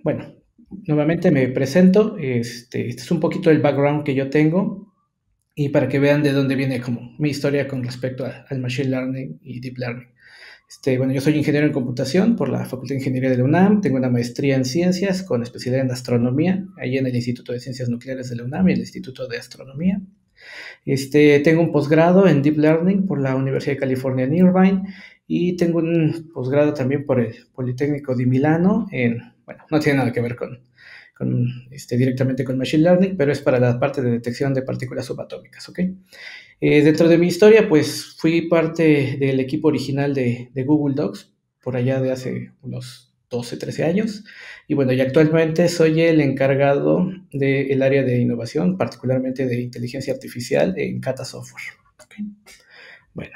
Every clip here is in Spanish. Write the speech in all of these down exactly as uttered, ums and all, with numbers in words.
bueno, nuevamente me presento, este, este es un poquito el background que yo tengo y para que vean de dónde viene como mi historia con respecto a, al Machine Learning y Deep Learning. Este, bueno, yo soy ingeniero en computación por la Facultad de Ingeniería de la UNAM, tengo una maestría en ciencias con especialidad en astronomía, ahí en el Instituto de Ciencias Nucleares de la UNAM y el Instituto de Astronomía. Este, tengo un posgrado en Deep Learning por la Universidad de California en Irvine y tengo un posgrado también por el Politécnico de Milano en, bueno, no tiene nada que ver con, con este, directamente con Machine Learning, pero es para la parte de detección de partículas subatómicas, ¿ok? Eh, dentro de mi historia, pues fui parte del equipo original de, de Google Docs, por allá de hace unos doce, trece años. Y bueno, y actualmente soy el encargado del área de innovación, particularmente de inteligencia artificial en Kata Software. Okay. Bueno,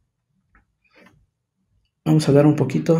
vamos a hablar un poquito.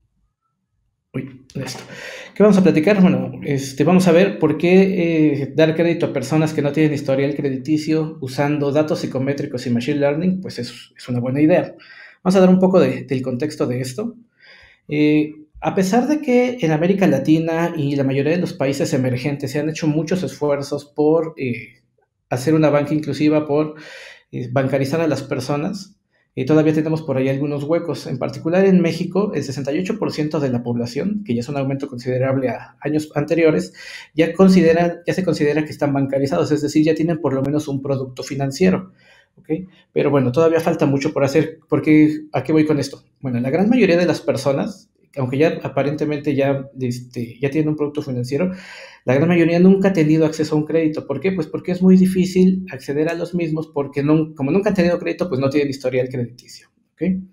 Uy, esto. ¿Qué vamos a platicar? Bueno, este, vamos a ver por qué eh, dar crédito a personas que no tienen historial crediticio usando datos psicométricos y Machine Learning, pues es, es una buena idea. Vamos a dar un poco de, del contexto de esto. Eh, a pesar de que en América Latina y la mayoría de los países emergentes se han hecho muchos esfuerzos por eh, hacer una banca inclusiva, por eh, bancarizar a las personas, eh, todavía tenemos por ahí algunos huecos. En particular en México, el sesenta y ocho por ciento de la población, que ya es un aumento considerable a años anteriores, ya, considera, ya se considera que están bancarizados, es decir, ya tienen por lo menos un producto financiero. ¿Okay? Pero bueno, todavía falta mucho por hacer, porque ¿a qué voy con esto? Bueno, la gran mayoría de las personas, aunque ya aparentemente ya, este, ya tienen un producto financiero, la gran mayoría nunca ha tenido acceso a un crédito. ¿Por qué? Pues porque es muy difícil acceder a los mismos, porque no, como nunca han tenido crédito, pues no tienen historial crediticio. ¿Okay?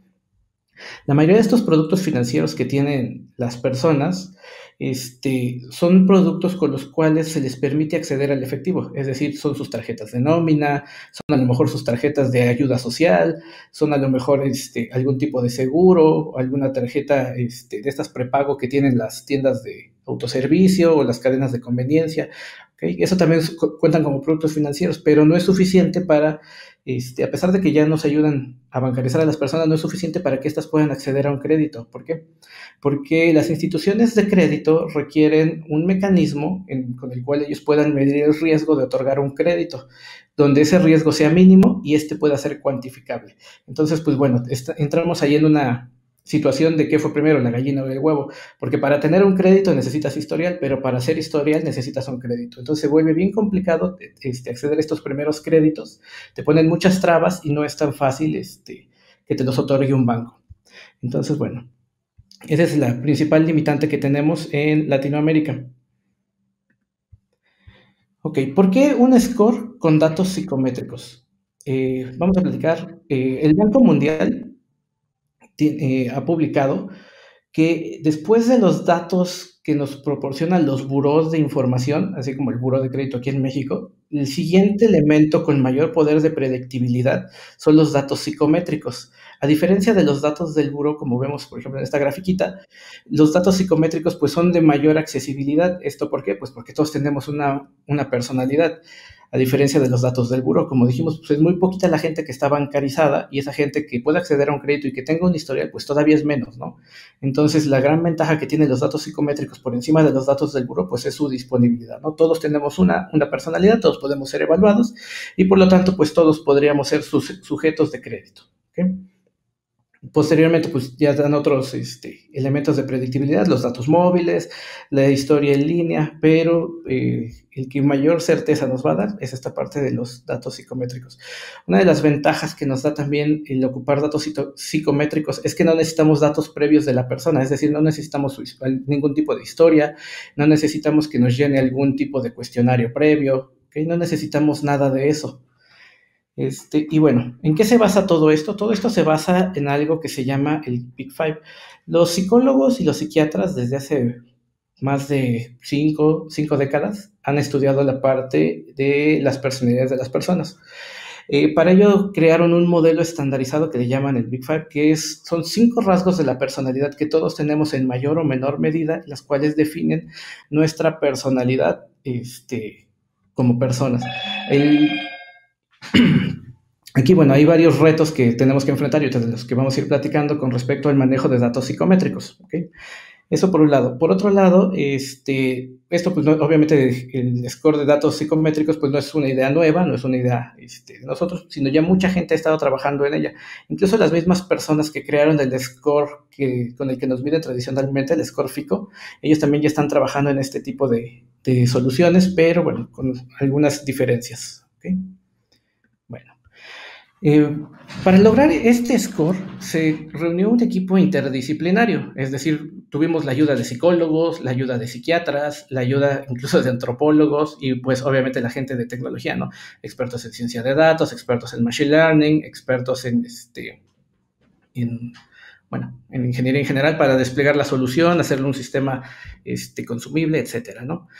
La mayoría de estos productos financieros que tienen las personas este, son productos con los cuales se les permite acceder al efectivo, es decir, son sus tarjetas de nómina, son a lo mejor sus tarjetas de ayuda social, son a lo mejor este, algún tipo de seguro, o alguna tarjeta este, de estas prepago que tienen las tiendas de autoservicio o las cadenas de conveniencia. ¿Okay? Eso también cuentan como productos financieros, pero no es suficiente para, este, a pesar de que ya nos ayudan a bancarizar a las personas, no es suficiente para que éstas puedan acceder a un crédito. ¿Por qué? Porque las instituciones de crédito requieren un mecanismo en, con el cual ellos puedan medir el riesgo de otorgar un crédito, donde ese riesgo sea mínimo y este pueda ser cuantificable. Entonces, pues bueno, está, entramos ahí en una situación de qué fue primero, la gallina o el huevo, porque para tener un crédito necesitas historial, pero para hacer historial necesitas un crédito. Entonces se vuelve bien complicado este, acceder a estos primeros créditos, te ponen muchas trabas y no es tan fácil este, que te los otorgue un banco. Entonces, bueno, esa es la principal limitante que tenemos en Latinoamérica. Ok, ¿por qué un score con datos psicométricos? Eh, vamos a platicar, eh, el Banco Mundial eh, ha publicado que después de los datos que nos proporcionan los burós de información, así como el buró de crédito aquí en México, el siguiente elemento con mayor poder de predictibilidad son los datos psicométricos. A diferencia de los datos del buró, como vemos, por ejemplo, en esta grafiquita, los datos psicométricos pues, son de mayor accesibilidad. ¿Esto por qué? Pues porque todos tenemos una, una personalidad. A diferencia de los datos del buró, como dijimos, pues es muy poquita la gente que está bancarizada y esa gente que puede acceder a un crédito y que tenga un historial, pues todavía es menos, ¿no? Entonces, la gran ventaja que tienen los datos psicométricos por encima de los datos del buró, pues es su disponibilidad, ¿no? Todos tenemos una, una personalidad, todos podemos ser evaluados y por lo tanto, pues todos podríamos ser sus, sujetos de crédito, ¿ok? Posteriormente, pues ya dan otros este, elementos de predictibilidad, los datos móviles, la historia en línea, pero eh, el que mayor certeza nos va a dar es esta parte de los datos psicométricos. Una de las ventajas que nos da también el ocupar datos psicométricos es que no necesitamos datos previos de la persona, es decir, no necesitamos ningún tipo de historia, no necesitamos que nos llene algún tipo de cuestionario previo, ¿okay? No necesitamos nada de eso. Este, y bueno, ¿en qué se basa todo esto? Todo esto se basa en algo que se llama el Big Five. Los psicólogos y los psiquiatras desde hace más de cinco, cinco décadas han estudiado la parte de las personalidades de las personas. Eh, para ello crearon un modelo estandarizado que le llaman el Big Five, que es, son cinco rasgos de la personalidad que todos tenemos en mayor o menor medida, las cuales definen nuestra personalidad este, como personas. El Aquí, bueno, hay varios retos que tenemos que enfrentar y de los que vamos a ir platicando con respecto al manejo de datos psicométricos. ¿Okay? Eso por un lado. Por otro lado, este, esto pues no, obviamente el score de datos psicométricos pues no es una idea nueva, no es una idea este, de nosotros, sino ya mucha gente ha estado trabajando en ella. Incluso las mismas personas que crearon el score que, con el que nos mide tradicionalmente, el score FICO, ellos también ya están trabajando en este tipo de, de soluciones, pero bueno, con algunas diferencias. ¿Okay? Bueno. Eh, para lograr este score se reunió un equipo interdisciplinario, es decir, tuvimos la ayuda de psicólogos, la ayuda de psiquiatras, la ayuda incluso de antropólogos y pues obviamente la gente de tecnología, ¿no? Expertos en ciencia de datos, expertos en machine learning, expertos en, este, en, bueno, en ingeniería en general para desplegar la solución, hacerle un sistema este, consumible, etcétera, ¿no?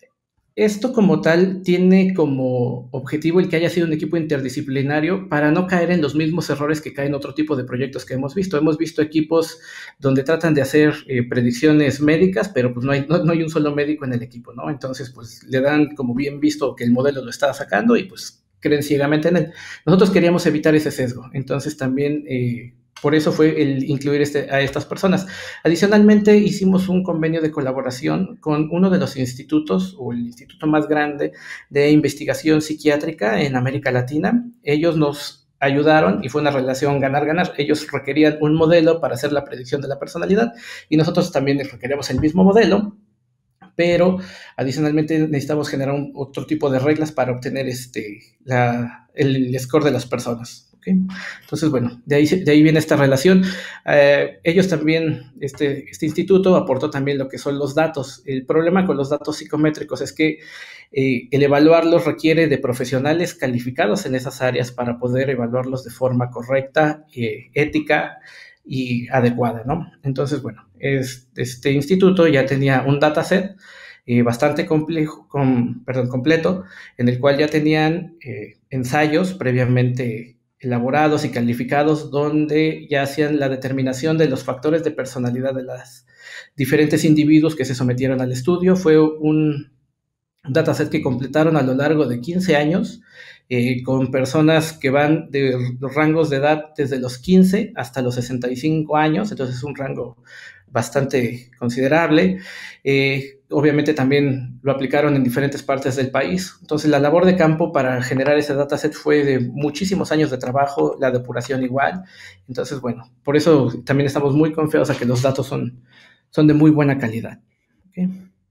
Esto como tal tiene como objetivo el que haya sido un equipo interdisciplinario para no caer en los mismos errores que caen otro tipo de proyectos que hemos visto. Hemos visto equipos donde tratan de hacer eh, predicciones médicas, pero pues no hay, no, no hay un solo médico en el equipo, ¿no? Entonces pues le dan como bien visto que el modelo lo está sacando y pues creen ciegamente en él. Nosotros queríamos evitar ese sesgo, entonces también... Eh, por eso fue el incluir este, a estas personas. Adicionalmente, hicimos un convenio de colaboración con uno de los institutos, o el instituto más grande de investigación psiquiátrica en América Latina. Ellos nos ayudaron y fue una relación ganar-ganar. Ellos requerían un modelo para hacer la predicción de la personalidad y nosotros también requeríamos el mismo modelo, pero adicionalmente necesitamos generar un, otro tipo de reglas para obtener este, la, el score de las personas. ¿Okay? Entonces, bueno, de ahí, de ahí viene esta relación. Eh, ellos también, este, este instituto aportó también lo que son los datos. El problema con los datos psicométricos es que eh, el evaluarlos requiere de profesionales calificados en esas áreas para poder evaluarlos de forma correcta, eh, ética y adecuada, ¿no? Entonces, bueno, es, este instituto ya tenía un dataset eh, bastante complejo, con, perdón, completo, en el cual ya tenían eh, ensayos previamente elaborados y calificados donde ya hacían la determinación de los factores de personalidad de los diferentes individuos que se sometieron al estudio. Fue un dataset que completaron a lo largo de quince años eh, con personas que van de los rangos de edad desde los quince hasta los sesenta y cinco años, entonces es un rango bastante considerable. Eh, obviamente también lo aplicaron en diferentes partes del país. Entonces la labor de campo para generar ese dataset fue de muchísimos años de trabajo, la depuración igual. Entonces, bueno, por eso también estamos muy confiados a que los datos son, son de muy buena calidad. ¿Okay?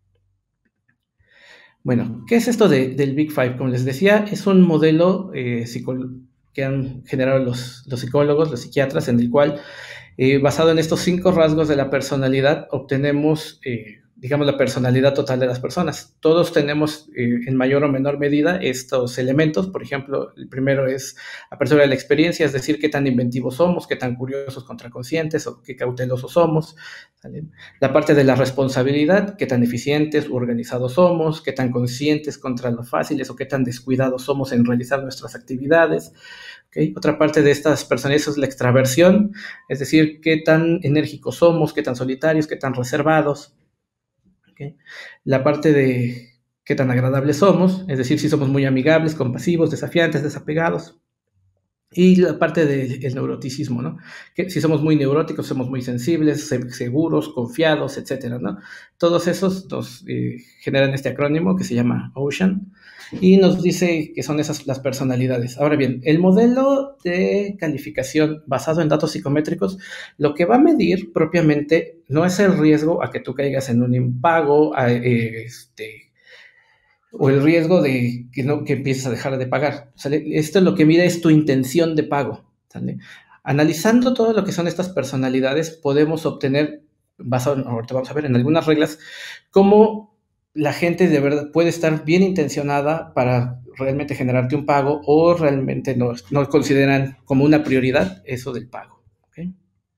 Bueno, ¿qué es esto de, del Big Five? Como les decía, es un modelo eh, que han generado los, los psicólogos, los psiquiatras, en el cual Eh, basado en estos cinco rasgos de la personalidad, obtenemos, eh, digamos, la personalidad total de las personas. Todos tenemos, eh, en mayor o menor medida, estos elementos. Por ejemplo, el primero es apertura de la experiencia, es decir, qué tan inventivos somos, qué tan curiosos, contraconscientes o qué cautelosos somos. ¿Sale? La parte de la responsabilidad, qué tan eficientes u organizados somos, qué tan conscientes contra lo fáciles o qué tan descuidados somos en realizar nuestras actividades. ¿Okay? Otra parte de estas personas es la extraversión, es decir, qué tan enérgicos somos, qué tan solitarios, qué tan reservados. ¿Okay? La parte de qué tan agradables somos, es decir, si somos muy amigables, compasivos, desafiantes, desapegados. Y la parte del de neuroticismo, ¿no? Que si somos muy neuróticos, somos muy sensibles, seguros, confiados, etcétera, ¿no? Todos esos nos eh, generan este acrónimo que se llama OCEAN y nos dice que son esas las personalidades. Ahora bien, el modelo de calificación basado en datos psicométricos, lo que va a medir propiamente no es el riesgo a que tú caigas en un impago, a, eh, este, o el riesgo de que, no, que empieces a dejar de pagar. ¿Sale? Esto lo que mide es tu intención de pago. ¿Sale? Analizando todo lo que son estas personalidades, podemos obtener, basado en, ahorita vamos a ver, en algunas reglas, cómo la gente de verdad puede estar bien intencionada para realmente generarte un pago o realmente no, no consideran como una prioridad eso del pago. ¿Okay?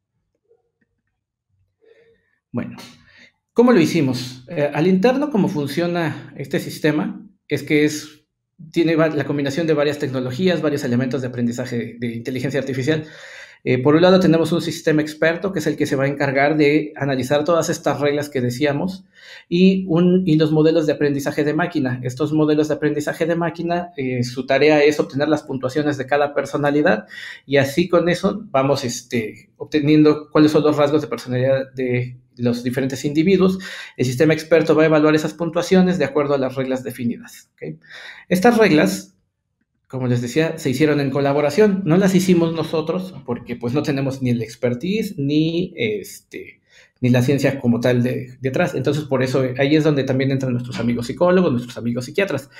Bueno. ¿Cómo lo hicimos? Eh, al interno, ¿cómo funciona este sistema? Es que es, tiene la combinación de varias tecnologías, varios elementos de aprendizaje de, de inteligencia artificial. Eh, por un lado tenemos un sistema experto, que es el que se va a encargar de analizar todas estas reglas que decíamos, y, un, y los modelos de aprendizaje de máquina. Estos modelos de aprendizaje de máquina, eh, su tarea es obtener las puntuaciones de cada personalidad, y así con eso vamos este, obteniendo cuáles son los rasgos de personalidad de los diferentes individuos, el sistema experto va a evaluar esas puntuaciones de acuerdo a las reglas definidas. ¿Okay? Estas reglas, como les decía, se hicieron en colaboración, no las hicimos nosotros porque pues no tenemos ni el expertise ni, este, ni la ciencia como tal de, detrás. Entonces, por eso ahí es donde también entran nuestros amigos psicólogos, nuestros amigos psiquiatras.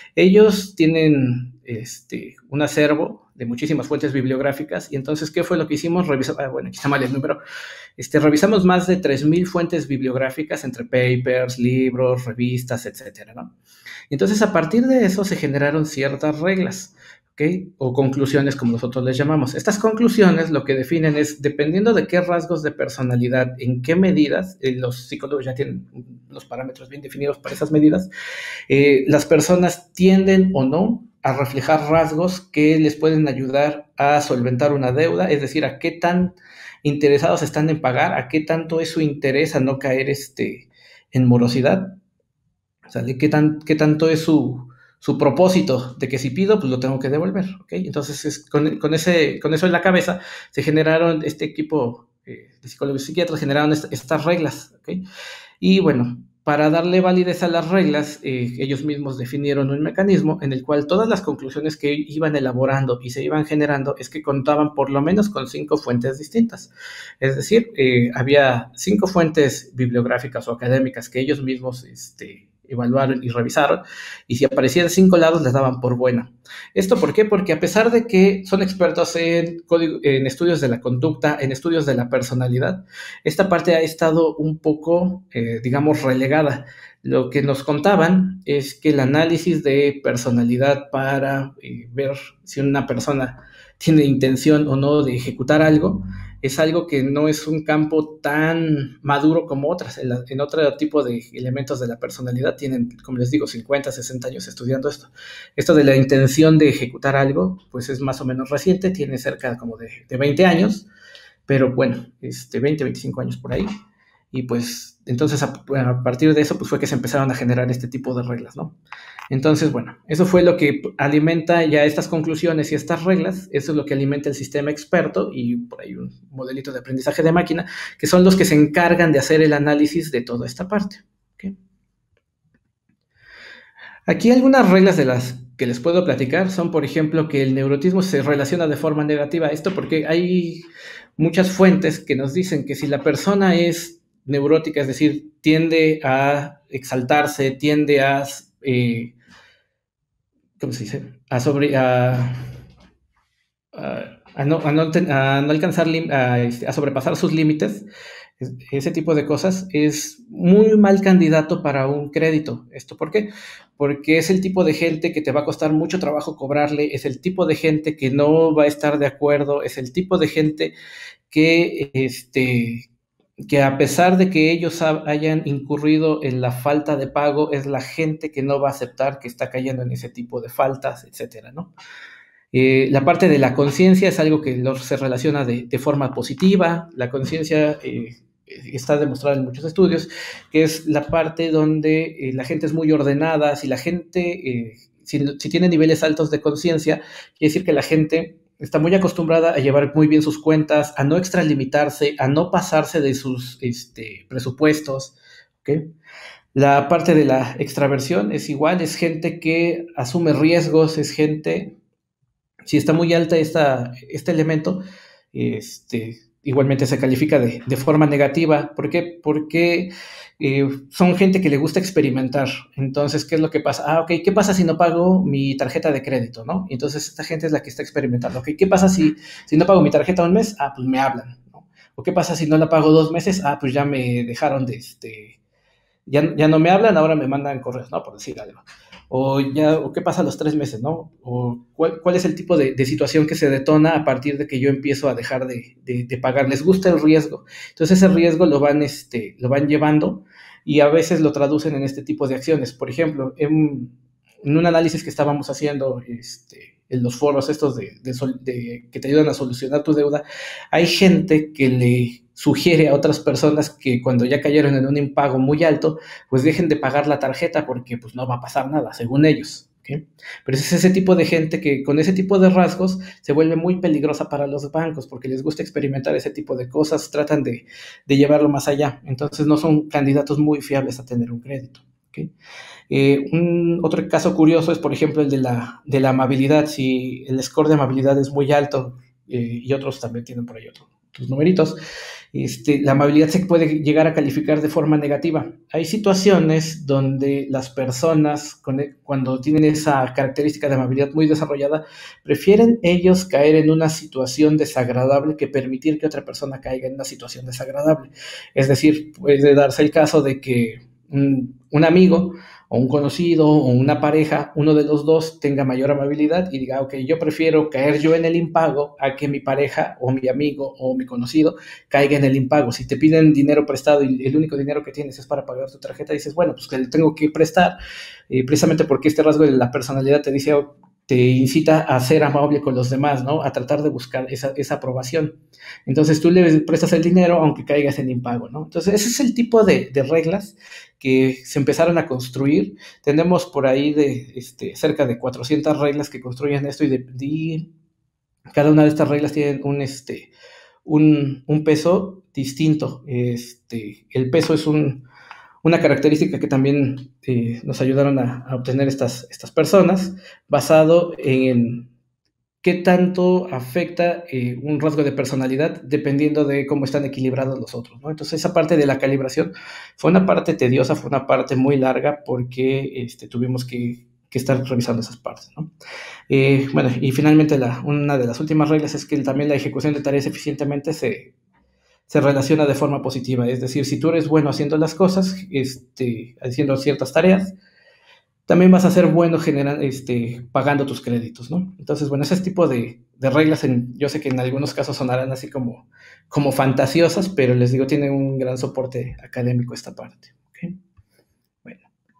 Ellos tienen este, un acervo de muchísimas fuentes bibliográficas y entonces, ¿qué fue lo que hicimos? Revisamos, ah, bueno, aquí está mal el número. Este, revisamos más de tres mil fuentes bibliográficas entre papers, libros, revistas, etcétera, ¿no? Entonces, a partir de eso se generaron ciertas reglas, ¿ok? O conclusiones, como nosotros les llamamos. Estas conclusiones lo que definen es, dependiendo de qué rasgos de personalidad, en qué medidas, eh, los psicólogos ya tienen los parámetros bien definidos para esas medidas, eh, las personas tienden o no a reflejar rasgos que les pueden ayudar a solventar una deuda, es decir, a qué tan interesados están en pagar, a qué tanto es su interés a no caer este, en morosidad. ¿Sale? ¿Qué, tan, qué tanto es su, su propósito de que si pido, pues lo tengo que devolver? ¿Okay? Entonces, es, con, con, ese, con eso en la cabeza, se generaron, este equipo eh, de psicólogos y psiquiatras generaron est estas reglas. ¿Okay? Y bueno, para darle validez a las reglas, eh, ellos mismos definieron un mecanismo en el cual todas las conclusiones que iban elaborando y se iban generando es que contaban por lo menos con cinco fuentes distintas. Es decir, eh, había cinco fuentes bibliográficas o académicas que ellos mismos este, evaluaron y revisaron, y si aparecían cinco lados les daban por buena. ¿Esto por qué? Porque a pesar de que son expertos en, código, en estudios de la conducta, en estudios de la personalidad, esta parte ha estado un poco, eh, digamos, relegada. Lo que nos contaban es que el análisis de personalidad para eh, ver si una persona tiene intención o no de ejecutar algo, es algo que no es un campo tan maduro como otras. En, la, en otro tipo de elementos de la personalidad tienen, como les digo, cincuenta, sesenta años estudiando esto. Esto de la intención de ejecutar algo, pues es más o menos reciente, tiene cerca como de, de veinte años, pero bueno, este, veinte, veinticinco años por ahí. Y pues, entonces, a, a partir de eso, pues fue que se empezaron a generar este tipo de reglas, ¿no? Entonces, bueno, eso fue lo que alimenta ya estas conclusiones y estas reglas, eso es lo que alimenta el sistema experto y por ahí un modelito de aprendizaje de máquina, que son los que se encargan de hacer el análisis de toda esta parte. ¿Okay? Aquí algunas reglas de las que les puedo platicar son, por ejemplo, que el neurotismo se relaciona de forma negativa. Esto porque hay muchas fuentes que nos dicen que si la persona es neurótica, es decir, tiende a exaltarse, tiende a, eh, ¿cómo se dice? A, sobre, a, a, a, no, a, no, a no alcanzar, a, a sobrepasar sus límites, ese tipo de cosas, es muy mal candidato para un crédito. ¿Esto por qué? Porque es el tipo de gente que te va a costar mucho trabajo cobrarle, es el tipo de gente que no va a estar de acuerdo, es el tipo de gente que, este, que a pesar de que ellos hayan incurrido en la falta de pago, es la gente que no va a aceptar que está cayendo en ese tipo de faltas, etcétera, ¿no? Eh, la parte de la conciencia es algo que los, se relaciona de, de forma positiva. La conciencia eh, está demostrada en muchos estudios, que es la parte donde eh, la gente es muy ordenada. Si la gente, eh, si, si tiene niveles altos de conciencia, quiere decir que la gente está muy acostumbrada a llevar muy bien sus cuentas, a no extralimitarse, a no pasarse de sus este, presupuestos, ¿ok? La parte de la extraversión es igual, es gente que asume riesgos, es gente, si está muy alta esta, este elemento, este, igualmente se califica de, de forma negativa. ¿Por qué? Porque eh, son gente que le gusta experimentar. Entonces, ¿qué es lo que pasa? Ah, ok, ¿qué pasa si no pago mi tarjeta de crédito, no? Entonces, esta gente es la que está experimentando. Ok, ¿qué pasa si, si no pago mi tarjeta un mes? Ah, pues me hablan, ¿no? ¿O qué pasa si no la pago dos meses? Ah, pues ya me dejaron de, este, ya, ya no me hablan, ahora me mandan correos, ¿no? Por decir algo. O, ya, o qué pasa a los tres meses, ¿no? O cuál, cuál es el tipo de, de situación que se detona a partir de que yo empiezo a dejar de, de, de pagar. Les gusta el riesgo. Entonces ese riesgo lo van, este, lo van llevando y a veces lo traducen en este tipo de acciones. Por ejemplo, en, en un análisis que estábamos haciendo este, en los foros estos de, de, de, que te ayudan a solucionar tu deuda, hay gente que le sugiere a otras personas que cuando ya cayeron en un impago muy alto, pues dejen de pagar la tarjeta porque pues no va a pasar nada, según ellos. ¿okay? Pero es ese tipo de gente que con ese tipo de rasgos se vuelve muy peligrosa para los bancos porque les gusta experimentar ese tipo de cosas, tratan de, de llevarlo más allá. Entonces no son candidatos muy fiables a tener un crédito. ¿Okay? Eh, un otro caso curioso es, por ejemplo, el de la, de la amabilidad. Si el score de amabilidad es muy alto, eh, y otros también tienen por ahí otro, otros numeritos, este, la amabilidad se puede llegar a calificar de forma negativa. Hay situaciones donde las personas, con, cuando tienen esa característica de amabilidad muy desarrollada, prefieren ellos caer en una situación desagradable que permitir que otra persona caiga en una situación desagradable. Es decir, puede darse el caso de que un, un amigo o un conocido o una pareja, uno de los dos tenga mayor amabilidad y diga, ok, yo prefiero caer yo en el impago a que mi pareja o mi amigo o mi conocido caiga en el impago. Si te piden dinero prestado y el único dinero que tienes es para pagar tu tarjeta, dices, bueno, pues que le tengo que prestar, eh, precisamente porque este rasgo de la personalidad te dice, oh, te incita a ser amable con los demás, ¿no? A tratar de buscar esa, esa aprobación. Entonces tú le prestas el dinero aunque caigas en impago, ¿no? Entonces ese es el tipo de, de reglas que se empezaron a construir. Tenemos por ahí de este, cerca de cuatrocientas reglas que construyen esto y, de, de, cada una de estas reglas tiene un, este, un, un peso distinto. Este, el peso es un, una característica que también eh, nos ayudaron a, a obtener estas, estas personas, basado en qué tanto afecta eh, un rasgo de personalidad dependiendo de cómo están equilibrados los otros, ¿no? Entonces esa parte de la calibración fue una parte tediosa, fue una parte muy larga porque este, tuvimos que, que estar revisando esas partes, ¿no? Eh, bueno, y finalmente la, una de las últimas reglas es que también la ejecución de tareas eficientemente se, se relaciona de forma positiva, es decir, si tú eres bueno haciendo las cosas, este, haciendo ciertas tareas, también vas a ser bueno generando, este, pagando tus créditos, ¿no? Entonces, bueno, ese tipo de, de reglas, en, yo sé que en algunos casos sonarán así como, como fantasiosas, pero les digo, tiene un gran soporte académico esta parte. ¿Okay? Bueno.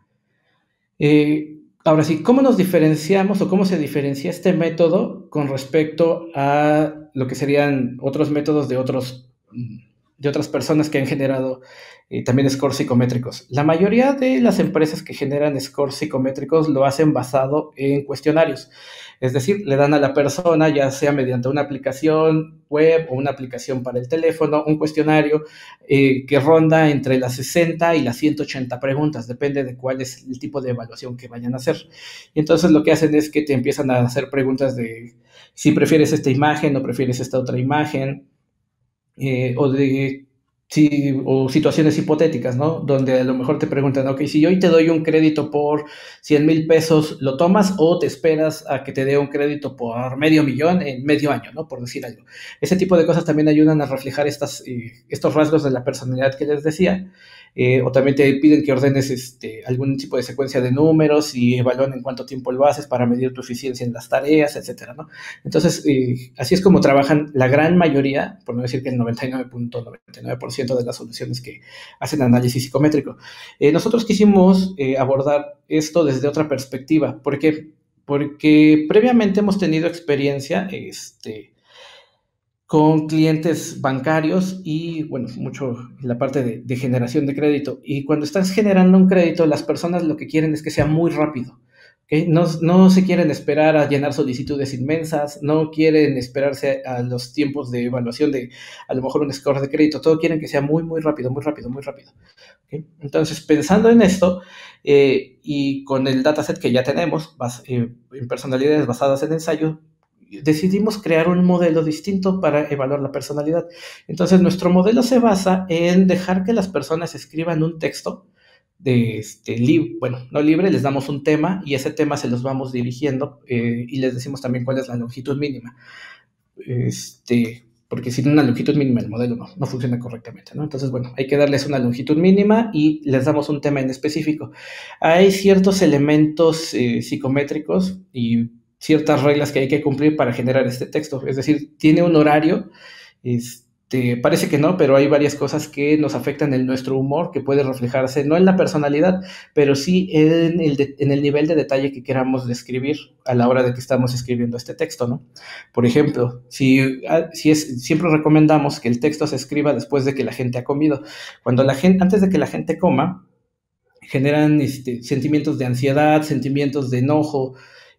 Eh, ahora sí, ¿cómo nos diferenciamos o cómo se diferencia este método con respecto a lo que serían otros métodos de otros de otras personas que han generado eh, también scores psicométricos? La mayoría de las empresas que generan scores psicométricos lo hacen basado en cuestionarios. Es decir, le dan a la persona, ya sea mediante una aplicación web o una aplicación para el teléfono, un cuestionario eh, que ronda entre las sesenta y las ciento ochenta preguntas, depende de cuál es el tipo de evaluación que vayan a hacer. Y entonces lo que hacen es que te empiezan a hacer preguntas de si prefieres esta imagen o prefieres esta otra imagen, eh, o de sí, o situaciones hipotéticas, ¿no? Donde a lo mejor te preguntan, ok, si yo hoy te doy un crédito por cien mil pesos, ¿lo tomas o te esperas a que te dé un crédito por medio millón en medio año, ¿no? Por decir algo. Ese tipo de cosas también ayudan a reflejar estas, eh, estos rasgos de la personalidad que les decía. Eh, o también te piden que ordenes este, algún tipo de secuencia de números y evalúen en cuánto tiempo lo haces para medir tu eficiencia en las tareas, etcétera, ¿no? Entonces, eh, así es como trabajan la gran mayoría, por no decir que el noventa y nueve punto noventa y nueve por ciento de las soluciones que hacen análisis psicométrico. Eh, nosotros quisimos eh, abordar esto desde otra perspectiva. ¿Por qué? Porque previamente hemos tenido experiencia este, con clientes bancarios y, bueno, mucho en la parte de, de generación de crédito. Y cuando estás generando un crédito, las personas lo que quieren es que sea muy rápido. ¿Okay? No, no se quieren esperar a llenar solicitudes inmensas, no quieren esperarse a los tiempos de evaluación de a lo mejor un score de crédito, todo quieren que sea muy, muy rápido, muy rápido, muy rápido. ¿Okay? Entonces, pensando en esto eh, y con el dataset que ya tenemos, bas, eh, en personalidades basadas en ensayo, decidimos crear un modelo distinto para evaluar la personalidad. Entonces, nuestro modelo se basa en dejar que las personas escriban un texto de este libro, bueno, no libre, les damos un tema y ese tema se los vamos dirigiendo eh, y les decimos también cuál es la longitud mínima. Este, porque sin una longitud mínima el modelo no, no funciona correctamente, ¿no? Entonces, bueno, hay que darles una longitud mínima y les damos un tema en específico. Hay ciertos elementos eh, psicométricos y ciertas reglas que hay que cumplir para generar este texto. Es decir, tiene un horario, este, parece que no, pero hay varias cosas que nos afectan en nuestro humor, que puede reflejarse no en la personalidad, pero sí en el, de, en el nivel de detalle que queramos describir a la hora de que estamos escribiendo este texto, ¿no? Por ejemplo, si, si es, siempre recomendamos que el texto se escriba después de que la gente ha comido. Cuando la gente, antes de que la gente coma, generan este, sentimientos de ansiedad, sentimientos de enojo,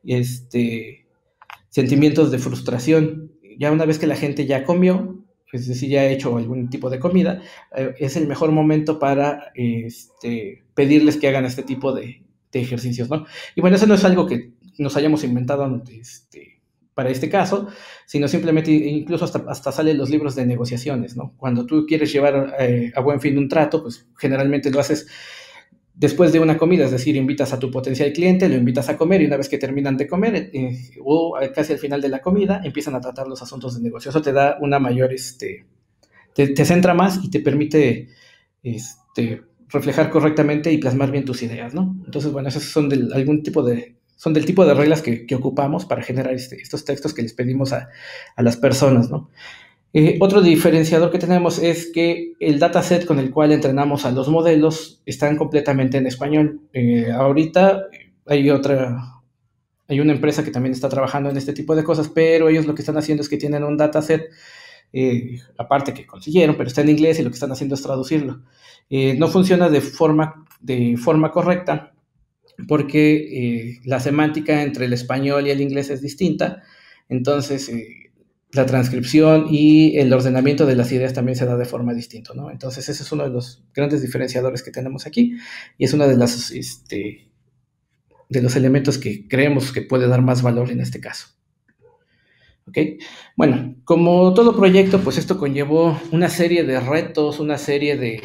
este, sentimientos de frustración. Ya una vez que la gente ya comió, es decir, ya ha hecho algún tipo de comida, eh, es el mejor momento para este, pedirles que hagan este tipo de, de ejercicios, ¿no? Y bueno, eso no es algo que nos hayamos inventado este, para este caso, sino simplemente, incluso hasta, hasta salen los libros de negociaciones, ¿no? Cuando tú quieres llevar eh, a buen fin un trato, pues generalmente lo haces después de una comida, es decir, invitas a tu potencial cliente, lo invitas a comer y una vez que terminan de comer eh, o casi al final de la comida empiezan a tratar los asuntos de negocio. Eso te da una mayor, este, te, te centra más y te permite este, reflejar correctamente y plasmar bien tus ideas, ¿no? Entonces, bueno, esos son del, algún tipo de, son del tipo de reglas que, que ocupamos para generar este, estos textos que les pedimos a, a las personas, ¿no? Eh, otro diferenciador que tenemos es que el dataset con el cual entrenamos a los modelos están completamente en español. Eh, ahorita hay otra, hay una empresa que también está trabajando en este tipo de cosas, pero ellos lo que están haciendo es que tienen un dataset, eh, aparte que consiguieron, pero está en inglés y lo que están haciendo es traducirlo. Eh, no funciona de forma, de forma correcta porque eh, la semántica entre el español y el inglés es distinta, entonces... Eh, la transcripción y el ordenamiento de las ideas también se da de forma distinta, ¿no? Entonces, ese es uno de los grandes diferenciadores que tenemos aquí y es uno de, las, este, de los elementos que creemos que puede dar más valor en este caso. ¿Ok? Bueno, como todo proyecto, pues esto conllevó una serie de retos, una serie de,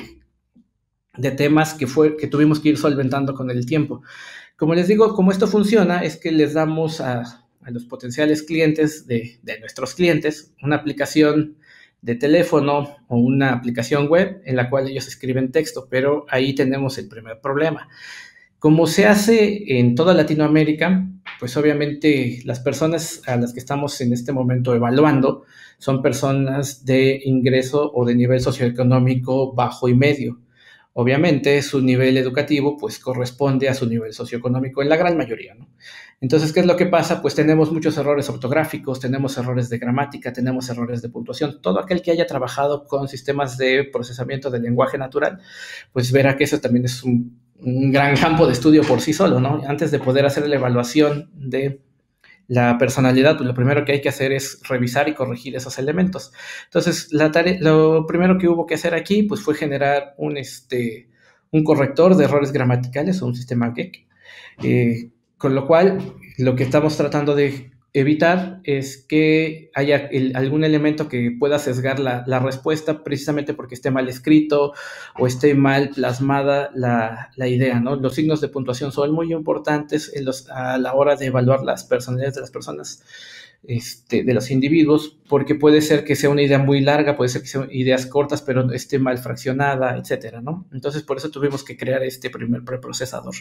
de temas que, fue, que tuvimos que ir solventando con el tiempo. Como les digo, como esto funciona, es que les damos a... a los potenciales clientes de, de nuestros clientes una aplicación de teléfono o una aplicación web en la cual ellos escriben texto, pero ahí tenemos el primer problema. Como se hace en toda Latinoamérica, pues obviamente las personas a las que estamos en este momento evaluando son personas de ingreso o de nivel socioeconómico bajo y medio. Obviamente su nivel educativo pues corresponde a su nivel socioeconómico en la gran mayoría, ¿no? Entonces, ¿qué es lo que pasa? Pues tenemos muchos errores ortográficos, tenemos errores de gramática, tenemos errores de puntuación. Todo aquel que haya trabajado con sistemas de procesamiento del lenguaje natural, pues verá que eso también es un, un gran campo de estudio por sí solo, ¿no? Antes de poder hacer la evaluación de la personalidad, pues lo primero que hay que hacer es revisar y corregir esos elementos. Entonces, la tarea, lo primero que hubo que hacer aquí, pues fue generar un, este, un corrector de errores gramaticales o un sistema G E C. Eh, con lo cual, lo que estamos tratando de evitar es que haya el, algún elemento que pueda sesgar la, la respuesta precisamente porque esté mal escrito o esté mal plasmada la, la idea, ¿no? Los signos de puntuación son muy importantes en los, a la hora de evaluar las personalidades de las personas, este, de los individuos, porque puede ser que sea una idea muy larga, puede ser que sean ideas cortas, pero esté mal fraccionada, etcétera, ¿no? Entonces, por eso tuvimos que crear este primer preprocesador.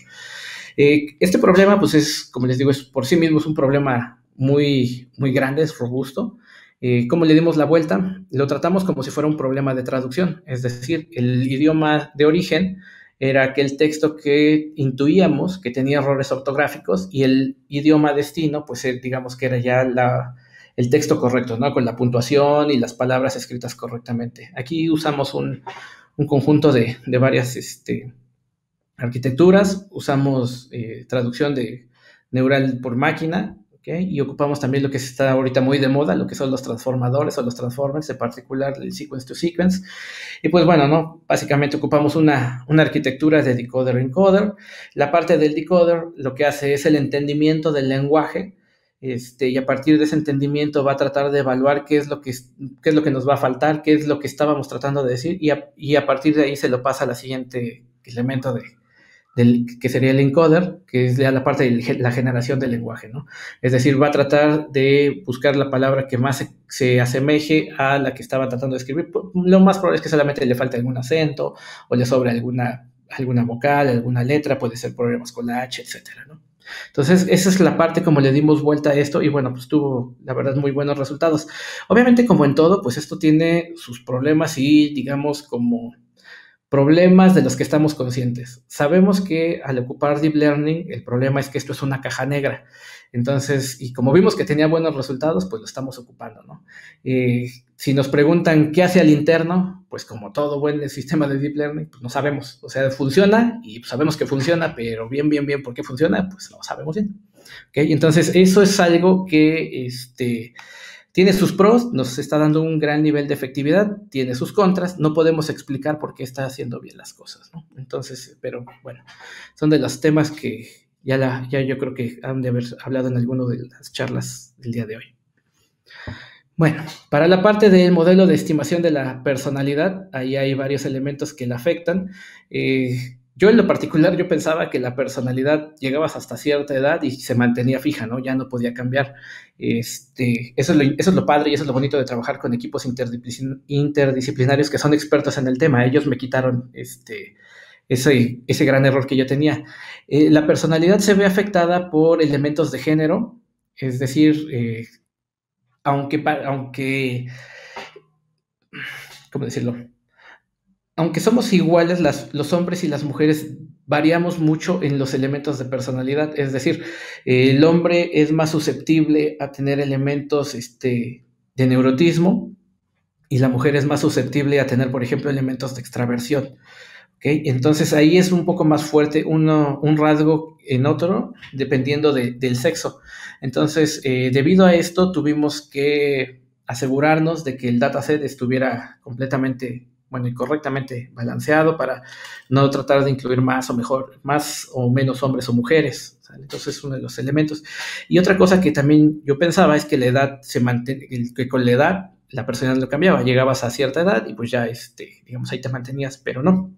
Eh, este problema, pues es, como les digo, es por sí mismo es un problema muy, muy grande, es robusto. Eh, ¿Cómo le dimos la vuelta? Lo tratamos como si fuera un problema de traducción, es decir, el idioma de origen era aquel texto que intuíamos que tenía errores ortográficos y el idioma destino, pues digamos que era ya la, el texto correcto, ¿no? Con la puntuación y las palabras escritas correctamente. Aquí usamos un, un conjunto de, de varias este, arquitecturas, usamos eh, traducción de neural por máquina, ¿okay? Y ocupamos también lo que está ahorita muy de moda, lo que son los transformadores o los transformers, en particular el sequence to sequence. Y pues bueno, ¿no? Básicamente ocupamos una, una arquitectura de decoder-encoder. La parte del decoder lo que hace es el entendimiento del lenguaje, este, y a partir de ese entendimiento va a tratar de evaluar qué es lo que, qué es lo que nos va a faltar, qué es lo que estábamos tratando de decir, y a, y a partir de ahí se lo pasa a la siguiente elemento de Del, que sería el encoder, que es ya la parte de la generación del lenguaje, ¿no? Es decir, va a tratar de buscar la palabra que más se, se asemeje a la que estaba tratando de escribir. Lo más probable es que solamente le falte algún acento o le sobre alguna, alguna vocal, alguna letra, puede ser problemas con la H, etcétera, ¿no? Entonces, esa es la parte como le dimos vuelta a esto y bueno, pues tuvo, la verdad, muy buenos resultados. Obviamente, como en todo, pues esto tiene sus problemas y, digamos, como problemas de los que estamos conscientes. Sabemos que al ocupar Deep Learning, el problema es que esto es una caja negra. Entonces, y como vimos que tenía buenos resultados, pues lo estamos ocupando, ¿no? Eh, si nos preguntan qué hace al interno, pues como todo buen sistema de Deep Learning, pues no sabemos. O sea, funciona y sabemos que funciona, pero bien, bien, bien, ¿por qué funciona? Pues no sabemos bien. ¿Okay? Entonces, eso es algo que este, tiene sus pros, nos está dando un gran nivel de efectividad, tiene sus contras, no podemos explicar por qué está haciendo bien las cosas, ¿no? Entonces, pero bueno, son de los temas que ya, la, ya yo creo que han de haber hablado en alguna de las charlas del día de hoy. Bueno, para la parte del modelo de estimación de la personalidad, ahí hay varios elementos que la afectan. Eh, yo en lo particular, yo pensaba que la personalidad llegabas hasta cierta edad y se mantenía fija, ¿no? Ya no podía cambiar. Este, eso, es lo, eso es lo padre y eso es lo bonito de trabajar con equipos interdisciplin interdisciplinarios que son expertos en el tema. Ellos me quitaron este, ese, ese gran error que yo tenía. Eh, la personalidad se ve afectada por elementos de género, es decir, eh, aunque, aunque, ¿cómo decirlo? Aunque somos iguales, las, los hombres y las mujeres variamos mucho en los elementos de personalidad. Es decir, eh, el hombre es más susceptible a tener elementos este, de neurotismo y la mujer es más susceptible a tener, por ejemplo, elementos de extraversión. ¿Okay? Entonces ahí es un poco más fuerte uno, un rasgo en otro, dependiendo de, del sexo. Entonces, eh, debido a esto, tuvimos que asegurarnos de que el dataset estuviera completamente, bueno, y correctamente balanceado para no tratar de incluir más o mejor, más o menos hombres o mujeres. ¿Sale? Entonces, es uno de los elementos. Y otra cosa que también yo pensaba es que la edad se mantiene, que con la edad la personalidad no cambiaba, llegabas a cierta edad y pues ya, este, digamos, ahí te mantenías, pero no.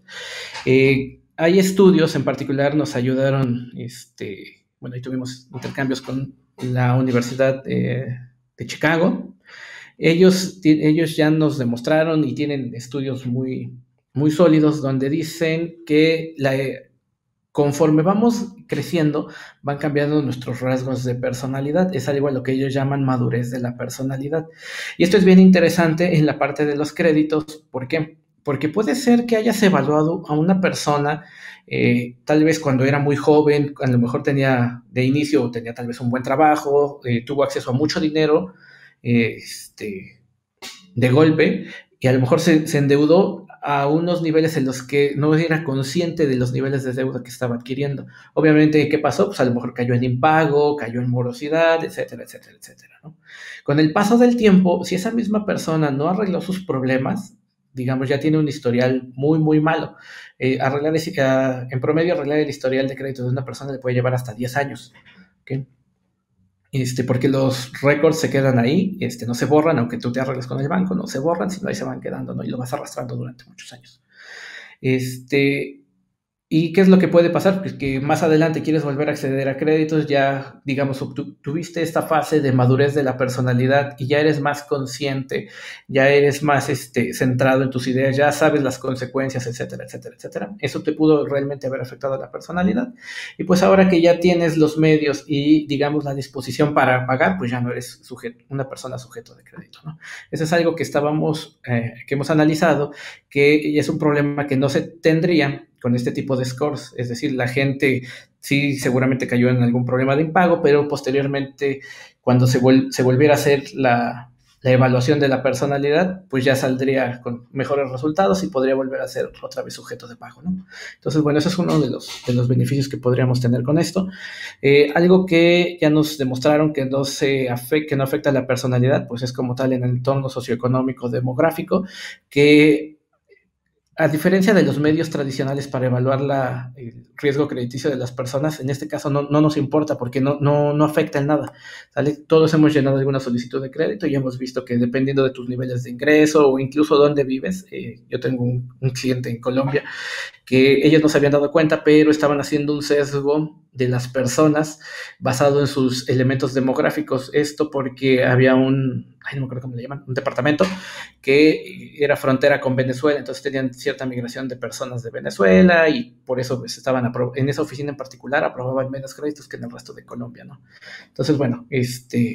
Eh, hay estudios, en particular nos ayudaron, este, bueno, ahí tuvimos intercambios con la Universidad eh, de Chicago. Ellos, ellos ya nos demostraron y tienen estudios muy, muy sólidos donde dicen que la, conforme vamos creciendo, van cambiando nuestros rasgos de personalidad. Es algo a lo que ellos llaman madurez de la personalidad. Y esto es bien interesante en la parte de los créditos. ¿Por qué? Porque puede ser que hayas evaluado a una persona, eh, tal vez cuando era muy joven, a lo mejor tenía de inicio, tenía tal vez un buen trabajo, eh, tuvo acceso a mucho dinero, eh, este, de golpe, y a lo mejor se, se endeudó a unos niveles en los que no era consciente de los niveles de deuda que estaba adquiriendo. Obviamente, ¿qué pasó? Pues a lo mejor cayó en impago, cayó en morosidad, etcétera, etcétera, etcétera, ¿no? Con el paso del tiempo, si esa misma persona no arregló sus problemas, digamos, ya tiene un historial muy, muy malo. Eh, arreglar ese, uh, en promedio, arreglar el historial de crédito de una persona le puede llevar hasta diez años, ¿ok? Este, porque los récords se quedan ahí, este, no se borran, aunque tú te arregles con el banco, no se borran, sino ahí se van quedando, ¿no? Y lo vas arrastrando durante muchos años. Este, ¿y qué es lo que puede pasar? Pues que más adelante quieres volver a acceder a créditos, ya, digamos, tuviste esta fase de madurez de la personalidad y ya eres más consciente, ya eres más este, centrado en tus ideas, ya sabes las consecuencias, etcétera, etcétera, etcétera. Eso te pudo realmente haber afectado a la personalidad. Y pues ahora que ya tienes los medios y, digamos, la disposición para pagar, pues ya no eres sujeto, una persona sujeto de crédito, ¿no? Eso es algo que estábamos, eh, que hemos analizado, que es un problema que no se tendría con este tipo de scores, es decir, la gente sí seguramente cayó en algún problema de impago, pero posteriormente cuando se, vuel se volviera a hacer la, la evaluación de la personalidad, pues ya saldría con mejores resultados y podría volver a ser otra vez sujeto de pago, ¿no? Entonces, bueno, ese es uno de los, de los beneficios que podríamos tener con esto. Eh, algo que ya nos demostraron que no, se afecta, que no afecta a la personalidad, pues es como tal en el entorno socioeconómico demográfico, que a diferencia de los medios tradicionales para evaluar la, el riesgo crediticio de las personas, en este caso no, no nos importa porque no, no, no afecta en nada, ¿sale? Todos hemos llenado alguna solicitud de crédito y hemos visto que dependiendo de tus niveles de ingreso o incluso dónde vives, eh, yo tengo un, un cliente en Colombia que ellos no se habían dado cuenta, pero estaban haciendo un sesgo de las personas basado en sus elementos demográficos. Esto porque había un, ay, no me acuerdo cómo le llaman, un departamento que era frontera con Venezuela, entonces tenían cierta migración de personas de Venezuela y por eso pues, estaban en esa oficina en particular aprobaban menos créditos que en el resto de Colombia, ¿no? Entonces, bueno, este,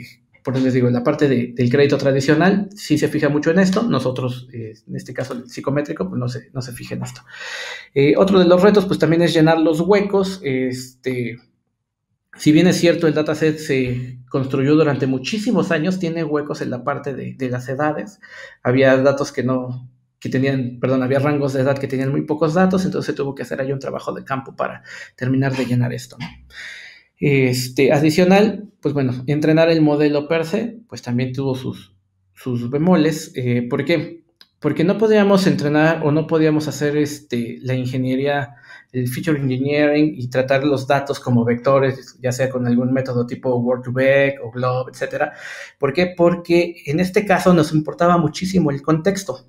por eso les digo, la parte de, del crédito tradicional sí se fija mucho en esto. Nosotros, eh, en este caso el psicométrico, pues no se, no se fija en esto. Eh, otro de los retos, pues también es llenar los huecos. Este, si bien es cierto, el dataset se construyó durante muchísimos años, tiene huecos en la parte de, de las edades. Había datos que no, que tenían, perdón, había rangos de edad que tenían muy pocos datos, entonces se tuvo que hacer ahí un trabajo de campo para terminar de llenar esto, ¿no? Este, adicional, pues bueno, entrenar el modelo per se, pues también tuvo sus, sus bemoles. Eh, ¿Por qué? Porque no podíamos entrenar o no podíamos hacer este, la ingeniería, el feature engineering y tratar los datos como vectores, ya sea con algún método tipo Word2Vec o Glob, etcétera. ¿Por qué? Porque en este caso nos importaba muchísimo el contexto.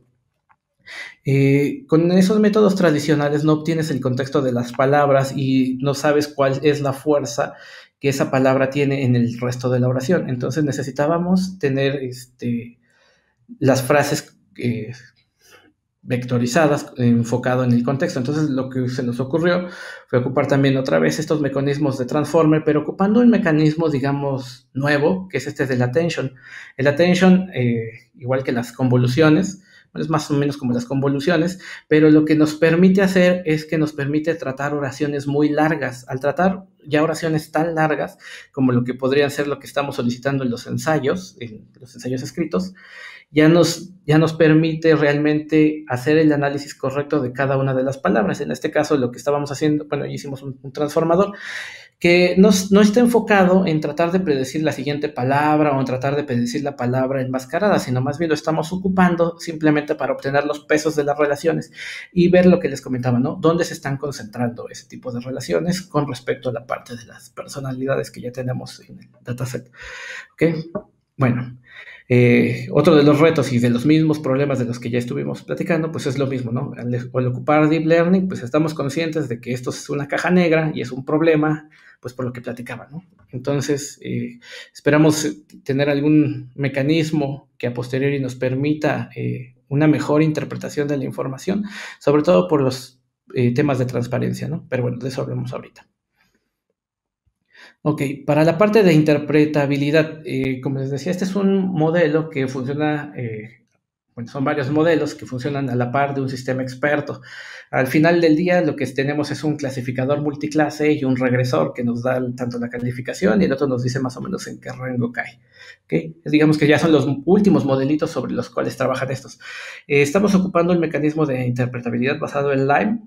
Eh, con esos métodos tradicionales no obtienes el contexto de las palabras y no sabes cuál es la fuerza que esa palabra tiene en el resto de la oración. Entonces necesitábamos tener este, las frases eh, vectorizadas, enfocado en el contexto. Entonces lo que se nos ocurrió fue ocupar también otra vez estos mecanismos de transformer, pero ocupando un mecanismo, digamos, nuevo, que es este del attention. El attention, eh, igual que las convoluciones, es más o menos como las convoluciones, pero lo que nos permite hacer es que nos permite tratar oraciones muy largas. Al tratar ya oraciones tan largas como lo que podrían ser lo que estamos solicitando en los ensayos, en los ensayos escritos, ya nos, ya nos permite realmente hacer el análisis correcto de cada una de las palabras. En este caso, lo que estábamos haciendo, bueno, hicimos un, un transformador que no, no está enfocado en tratar de predecir la siguiente palabra o en tratar de predecir la palabra enmascarada, sino más bien lo estamos ocupando simplemente para obtener los pesos de las relaciones y ver lo que les comentaba, ¿no? Dónde se están concentrando ese tipo de relaciones con respecto a la parte de las personalidades que ya tenemos en el dataset. ¿Ok? Bueno, eh, otro de los retos y de los mismos problemas de los que ya estuvimos platicando, pues es lo mismo, ¿no? Al, al ocupar Deep Learning, pues estamos conscientes de que esto es una caja negra y es un problema, pues por lo que platicaba, ¿no? Entonces, eh, esperamos tener algún mecanismo que a posteriori nos permita eh, una mejor interpretación de la información, sobre todo por los eh, temas de transparencia, ¿no? Pero bueno, de eso hablamos ahorita. Ok, para la parte de interpretabilidad, eh, como les decía, este es un modelo que funciona, eh, bueno, son varios modelos que funcionan a la par de un sistema experto. Al final del día, lo que tenemos es un clasificador multiclase y un regresor que nos da tanto la calificación y el otro nos dice más o menos en qué rango cae. ¿Okay? Digamos que ya son los últimos modelitos sobre los cuales trabajan estos. Eh, estamos ocupando el mecanismo de interpretabilidad basado en Lime.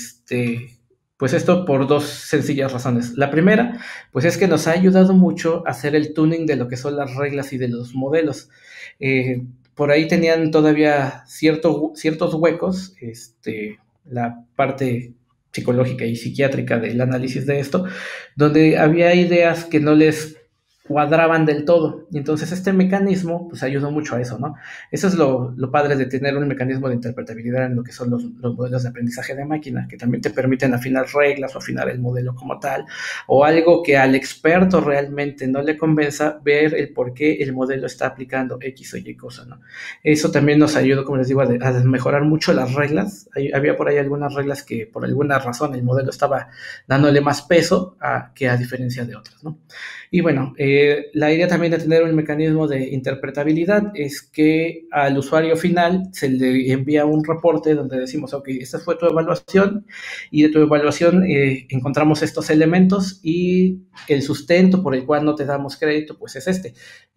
Este, pues esto por dos sencillas razones. La primera, pues es que nos ha ayudado mucho a hacer el tuning de lo que son las reglas y de los modelos. Eh, por ahí tenían todavía cierto, ciertos huecos, este, la parte psicológica y psiquiátrica del análisis de esto, donde había ideas que no les cuadraban del todo. Y entonces este mecanismo pues ayudó mucho a eso, ¿no? Eso es lo, lo padre de tener un mecanismo de interpretabilidad en lo que son los, los modelos de aprendizaje de máquina, que también te permiten afinar reglas o afinar el modelo como tal, o algo que al experto realmente no le convenza, ver el por qué el modelo está aplicando X o Y cosa, ¿no? Eso también nos ayudó, como les digo, a, de, a mejorar mucho las reglas. Hay, había por ahí algunas reglas que por alguna razón el modelo estaba dándole más peso a, que a diferencia de otras, ¿no? Y bueno, eh, la idea también de tener un mecanismo de interpretabilidad es que al usuario final se le envía un reporte donde decimos, ok, esta fue tu evaluación y de tu evaluación eh, encontramos estos elementos y el sustento por el cual no te damos crédito, pues es este.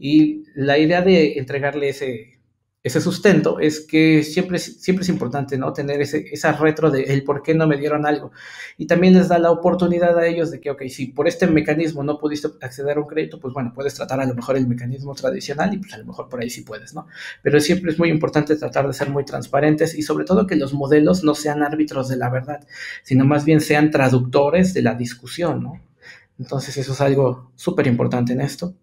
Y la idea de entregarle ese... ese sustento es que siempre, siempre es importante, ¿no? Tener ese, esa retro de el por qué no me dieron algo. Y también les da la oportunidad a ellos de que, ok, si por este mecanismo no pudiste acceder a un crédito, pues bueno, puedes tratar a lo mejor el mecanismo tradicional y pues a lo mejor por ahí sí puedes, ¿no? Pero siempre es muy importante tratar de ser muy transparentes y sobre todo que los modelos no sean árbitros de la verdad, sino más bien sean traductores de la discusión, ¿no? Entonces eso es algo súper importante en esto.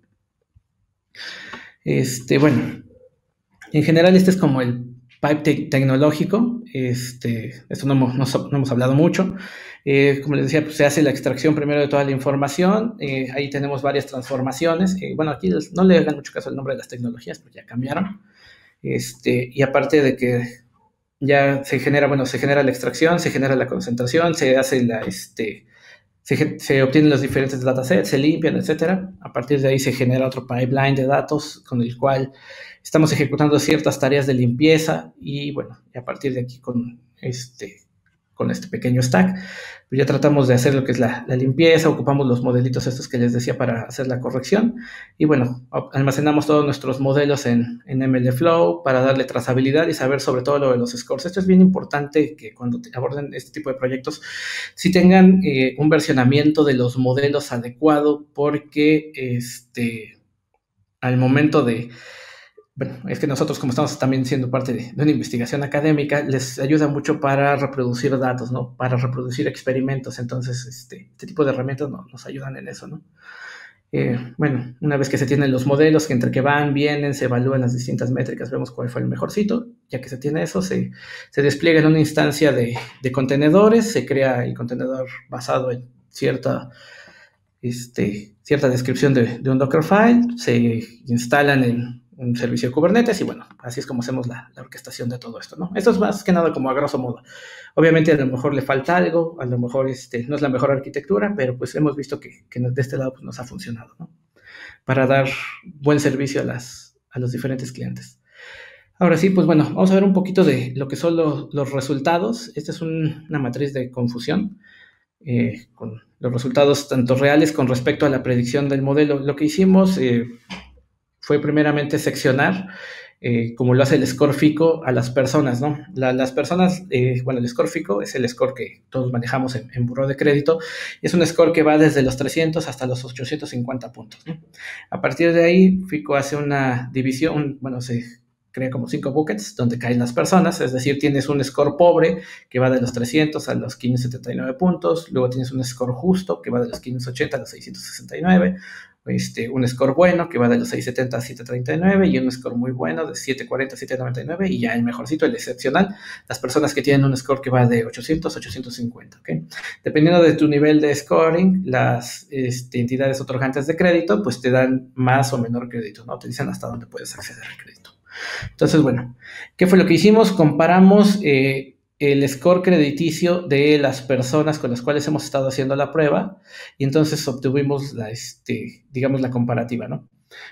Este, bueno... En general, este es como el pipe te tecnológico. Este, esto no hemos, no, no hemos hablado mucho. Eh, como les decía, pues se hace la extracción primero de toda la información. Eh, ahí tenemos varias transformaciones. Eh, bueno, aquí no le hagan mucho caso al nombre de las tecnologías, pues ya cambiaron. Este, y aparte de que ya se genera, bueno, se genera la extracción, se genera la concentración, se hace la, este, se, se obtienen los diferentes datasets, se limpian, etcétera. A partir de ahí se genera otro pipeline de datos con el cual estamos ejecutando ciertas tareas de limpieza y bueno, y a partir de aquí con este, con este pequeño stack, pues ya tratamos de hacer lo que es la, la limpieza, ocupamos los modelitos estos que les decía para hacer la corrección y bueno, almacenamos todos nuestros modelos en, en MLflow para darle trazabilidad y saber sobre todo lo de los scores. Esto es bien importante que cuando aborden este tipo de proyectos sí tengan eh, un versionamiento de los modelos adecuado porque este, al momento de bueno, es que nosotros como estamos también siendo parte de, de una investigación académica, les ayuda mucho para reproducir datos, ¿no? Para reproducir experimentos. Entonces, este, este tipo de herramientas no, nos ayudan en eso, ¿no? Eh, bueno, una vez que se tienen los modelos, que entre que van, vienen, se evalúan las distintas métricas, vemos cuál fue el mejorcito. Ya que se tiene eso, se, se despliega en una instancia de, de contenedores, se crea el contenedor basado en cierta, este, cierta descripción de, de un Dockerfile, se instalan en un servicio de Kubernetes y bueno, así es como hacemos la, la orquestación de todo esto, ¿no? Esto es más que nada como a grosso modo. Obviamente a lo mejor le falta algo, a lo mejor este, no es la mejor arquitectura, pero pues hemos visto que, que de este lado pues, nos ha funcionado, ¿no? Para dar buen servicio a, las, a los diferentes clientes. Ahora sí, pues bueno, vamos a ver un poquito de lo que son lo, los resultados. Esta es un, una matriz de confusión. Eh, con los resultados tanto reales con respecto a la predicción del modelo. Lo que hicimos eh, fue primeramente seccionar, eh, como lo hace el score FICO, a las personas, ¿no? La, las personas, eh, bueno, el score FICO es el score que todos manejamos en, en buró de crédito, y es un score que va desde los trescientos hasta los ochocientos cincuenta puntos, ¿no? A partir de ahí, FICO hace una división, bueno, se crea como cinco buckets donde caen las personas, es decir, tienes un score pobre que va de los trescientos a los quinientos setenta y nueve puntos, luego tienes un score justo que va de los quinientos ochenta a los seiscientos sesenta y nueve, este, un score bueno que va de los seiscientos setenta a setecientos treinta y nueve y un score muy bueno de setecientos cuarenta a setecientos noventa y nueve y ya el mejorcito, el excepcional, las personas que tienen un score que va de ochocientos a ochocientos cincuenta, ¿okay? Dependiendo de tu nivel de scoring, las este, entidades otorgantes de crédito pues te dan más o menor crédito, ¿no? Te dicen hasta dónde puedes acceder al crédito. Entonces, bueno, ¿qué fue lo que hicimos? Comparamos eh, el score crediticio de las personas con las cuales hemos estado haciendo la prueba y entonces obtuvimos la, este, digamos, la comparativa, ¿no?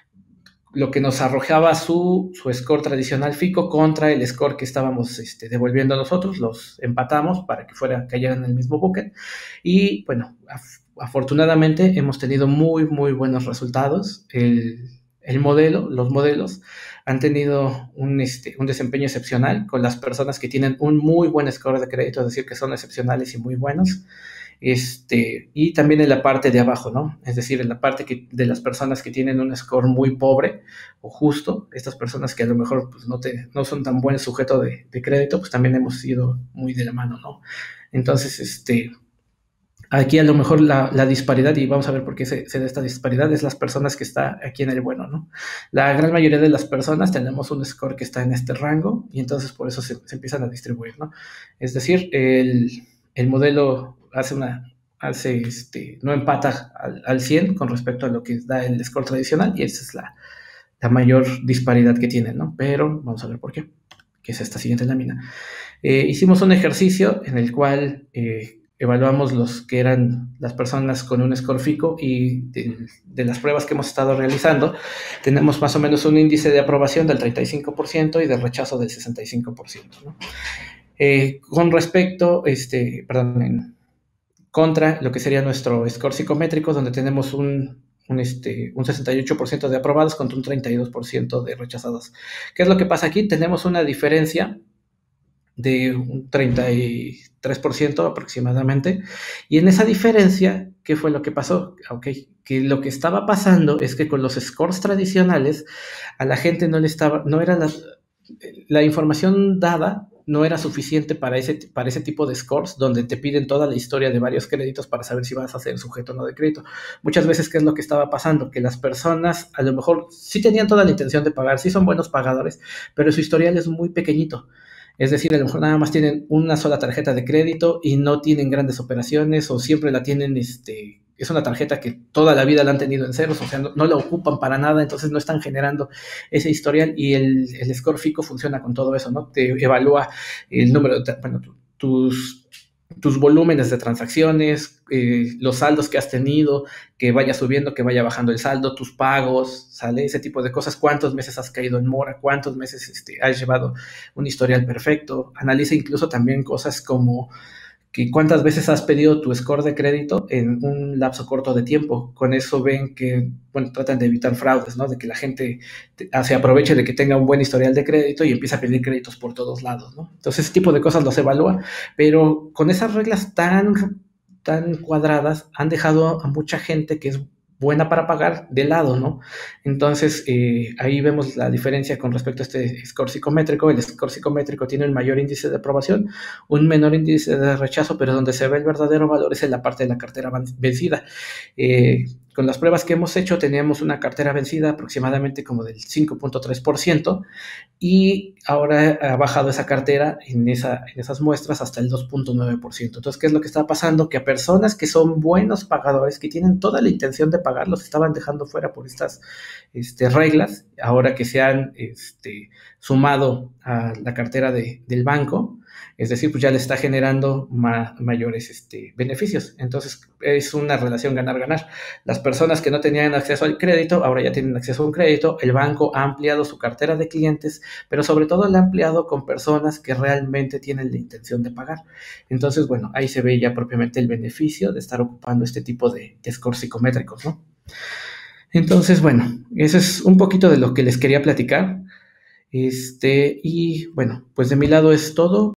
Lo que nos arrojaba su, su score tradicional FICO contra el score que estábamos este, devolviendo nosotros, los empatamos para que fuera, cayeran en el mismo bucket y, bueno, af afortunadamente hemos tenido muy, muy buenos resultados. El, el modelo, los modelos han tenido un, este, un desempeño excepcional con las personas que tienen un muy buen score de crédito, es decir, que son excepcionales y muy buenos. Este, y también en la parte de abajo, ¿no? Es decir, en la parte que, de las personas que tienen un score muy pobre o justo, estas personas que a lo mejor pues, no, te, no son tan buen sujeto de, de crédito, pues también hemos ido muy de la mano, ¿no? Entonces, este... Aquí a lo mejor la, la disparidad, y vamos a ver por qué se, se da esta disparidad, es las personas que está aquí en el bueno, ¿no? La gran mayoría de las personas tenemos un score que está en este rango y entonces por eso se, se empiezan a distribuir, ¿no? Es decir, el, el modelo hace una, hace este, no empata al, al cien con respecto a lo que da el score tradicional y esa es la, la mayor disparidad que tienen, ¿no? Pero vamos a ver por qué, que es esta siguiente lámina. Eh, hicimos un ejercicio en el cual... Eh, evaluamos los que eran las personas con un score FICO y de, de las pruebas que hemos estado realizando, tenemos más o menos un índice de aprobación del treinta y cinco por ciento y de rechazo del sesenta y cinco por ciento, ¿no? Eh, con respecto, este, perdón, en contra lo que sería nuestro score psicométrico, donde tenemos un, un, este, un sesenta y ocho por ciento de aprobados contra un treinta y dos por ciento de rechazados. ¿Qué es lo que pasa aquí? Tenemos una diferencia de un treinta y tres por ciento aproximadamente, y en esa diferencia, ¿qué fue lo que pasó? Okay, que lo que estaba pasando es que con los scores tradicionales a la gente no le estaba, no era la, la información dada no era suficiente para ese, para ese tipo de scores donde te piden toda la historia de varios créditos para saber si vas a ser sujeto o no de crédito. Muchas veces, ¿qué es lo que estaba pasando? Que las personas a lo mejor sí tenían toda la intención de pagar, sí son buenos pagadores, pero su historial es muy pequeñito. Es decir, a lo mejor nada más tienen una sola tarjeta de crédito y no tienen grandes operaciones o siempre la tienen, este, es una tarjeta que toda la vida la han tenido en ceros, o sea, no, no la ocupan para nada, entonces no están generando ese historial y el, el score FICO funciona con todo eso, ¿no? Te evalúa el número de, bueno, tus tus volúmenes de transacciones, eh, los saldos que has tenido, que vaya subiendo, que vaya bajando el saldo, tus pagos, ¿sale? Ese tipo de cosas, cuántos meses has caído en mora, cuántos meses este, has llevado un historial perfecto. Analiza incluso también cosas como que cuántas veces has pedido tu score de crédito en un lapso corto de tiempo. Con eso ven que, bueno, tratan de evitar fraudes, ¿no? De que la gente te- se aproveche de que tenga un buen historial de crédito y empieza a pedir créditos por todos lados, ¿no? Entonces, ese tipo de cosas los evalúa, pero con esas reglas tan, tan cuadradas han dejado a mucha gente que es buena para pagar de lado, ¿no? Entonces, eh, ahí vemos la diferencia con respecto a este score psicométrico. El score psicométrico tiene el mayor índice de aprobación, un menor índice de rechazo, pero donde se ve el verdadero valor es en la parte de la cartera vencida. Eh, con las pruebas que hemos hecho teníamos una cartera vencida aproximadamente como del cinco punto tres por ciento y ahora ha bajado esa cartera en, esa, en esas muestras hasta el dos punto nueve por ciento. Entonces, ¿qué es lo que está pasando? Que a personas que son buenos pagadores, que tienen toda la intención de pagar, los estaban dejando fuera por estas este, reglas, ahora que se han este, sumado a la cartera de, del banco, es decir, pues ya le está generando ma mayores este, beneficios. Entonces, es una relación ganar-ganar. Las personas que no tenían acceso al crédito, ahora ya tienen acceso a un crédito, el banco ha ampliado su cartera de clientes, pero sobre todo la ha ampliado con personas que realmente tienen la intención de pagar. Entonces, bueno, ahí se ve ya propiamente el beneficio de estar ocupando este tipo de, de scores psicométricos, ¿no? Entonces, bueno, eso es un poquito de lo que les quería platicar. Este, y bueno, pues de mi lado es todo.